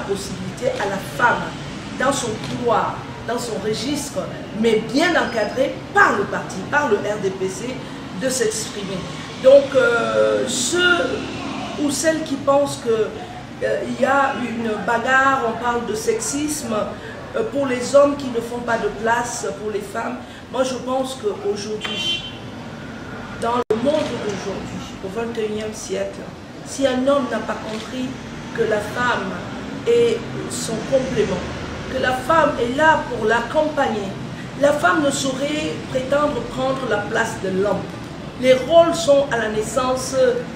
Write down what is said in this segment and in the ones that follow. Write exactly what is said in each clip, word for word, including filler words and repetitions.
possibilité à la femme, dans son couloir, dans son registre, mais bien encadré par le parti, par le R D P C, de s'exprimer. Donc, euh, ceux ou celles qui pensent qu'il euh, y a une bagarre, on parle de sexisme, euh, pour les hommes qui ne font pas de place pour les femmes, moi je pense qu'aujourd'hui, dans le monde d'aujourd'hui, au vingt et unième siècle, si un homme n'a pas compris que la femme est son complément, que la femme est là pour l'accompagner, la femme ne saurait prétendre prendre la place de l'homme. Les rôles sont à la naissance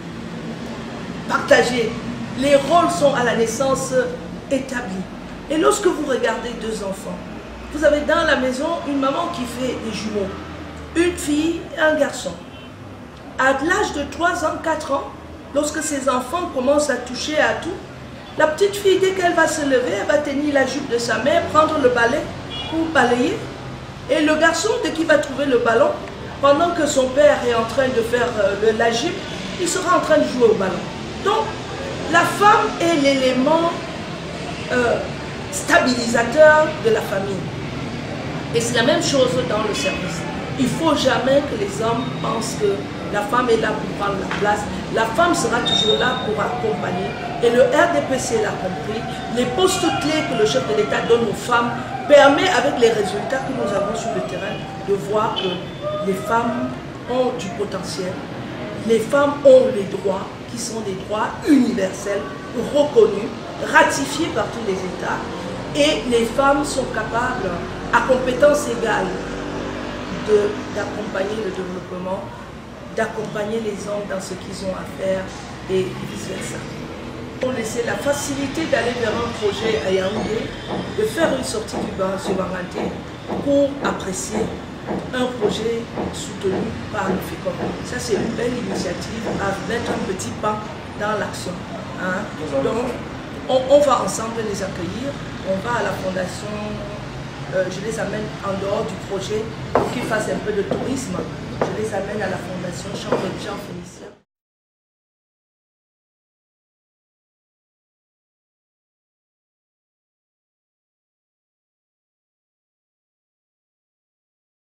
partagés, les rôles sont à la naissance établis. Et lorsque vous regardez deux enfants, vous avez dans la maison une maman qui fait des jumeaux, une fille et un garçon. À l'âge de trois ans, quatre ans, lorsque ces enfants commencent à toucher à tout, la petite fille, dès qu'elle va se lever, elle va tenir la jupe de sa mère, prendre le balai pour balayer. Et le garçon, dès qu'il va trouver le ballon, pendant que son père est en train de faire euh, la jupe, il sera en train de jouer au ballon. Donc, la femme est l'élément euh, stabilisateur de la famille. Et c'est la même chose dans le service. Il ne faut jamais que les hommes pensent que la femme est là pour prendre la place. La femme sera toujours là pour accompagner. Et le R D P C l'a compris. Les postes clés que le chef de l'État donne aux femmes permet, avec les résultats que nous avons sur le terrain, de voir que les femmes ont du potentiel. Les femmes ont les droits qui sont des droits universels, reconnus, ratifiés par tous les États. Et les femmes sont capables, à compétences égales, d'accompagner le développement, d'accompagner les hommes dans ce qu'ils ont à faire et vice-versa. On laisser la facilité d'aller vers un projet à Yaoundé, de faire une sortie du Bas-Soubaranté pour apprécier un projet soutenu par le FECOM. Ça, c'est une belle initiative à mettre un petit pas dans l'action. Hein? Donc, on, on va ensemble les accueillir. On va à la fondation, euh, je les amène en dehors du projet pour qu'ils fassent un peu de tourisme. Je les amène à la fondation Chambre de Jean Félicien.